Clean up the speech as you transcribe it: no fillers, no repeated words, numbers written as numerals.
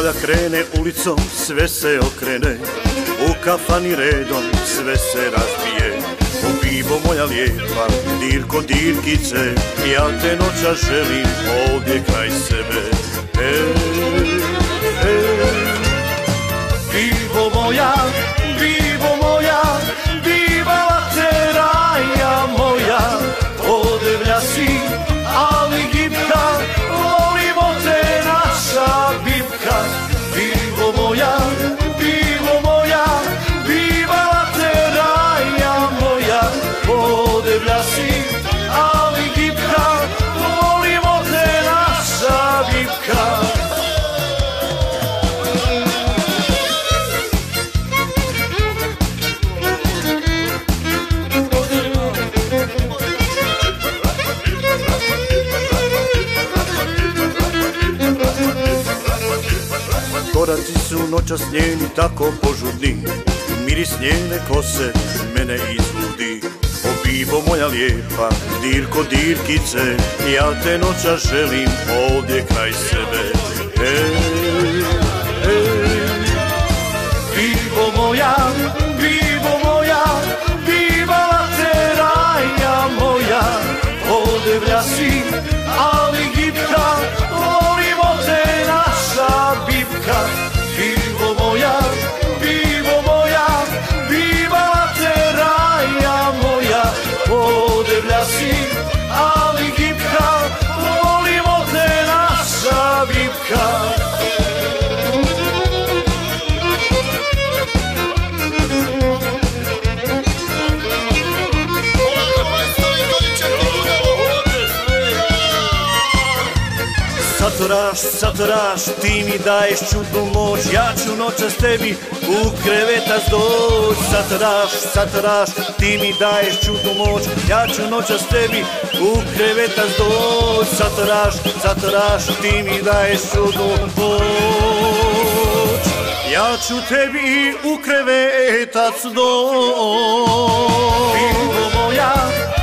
Kada krene ulicom sve se okrene, u kafani redom sve se razbije. O bibo moja lijepa, dirko dirkice, ja te noćas želim ovdje kraj sebe. Bibo moja, bivala te raja moja, odevlja si, ali gibka, volimo te naša bibka. Bibo moja, bivala te raja moja, odevlja si, ali gibka, volimo te naša bibka. Koraci su noćas njeni tako požudni, miris njene kose mene izludi. O bibo moja lijepa, dirko dirkice, ja te noćas želim ovdje kraj sebe. Bibo moja, bivala te raja moja, odevlja si, ali gibka, volimo te naša bibka. Bibo moja, bivala te raja moja, odevlja si, ali gibka, volimo te naša bibka. Satoraš, ti mi daješ čudnu moć, ja ću noćas tebi u krevetas doć. Satoraš, ti mi daješ čudnu moć, ja ću noćas tebi u krevetas doć. Satoraš, ti mi daješ čudnu moć, ja ću tebi u krevetac doć. Bibo moja,